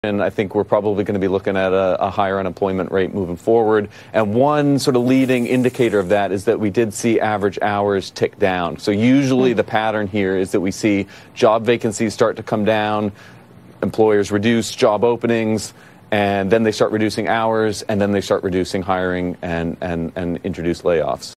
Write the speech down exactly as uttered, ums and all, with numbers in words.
And I think we're probably going to be looking at a, a higher unemployment rate moving forward. And one sort of leading indicator of that is that we did see average hours tick down. So usually the pattern here is that we see job vacancies start to come down, employers reduce job openings, and then they start reducing hours, and then they start reducing hiring and, and, and introduce layoffs.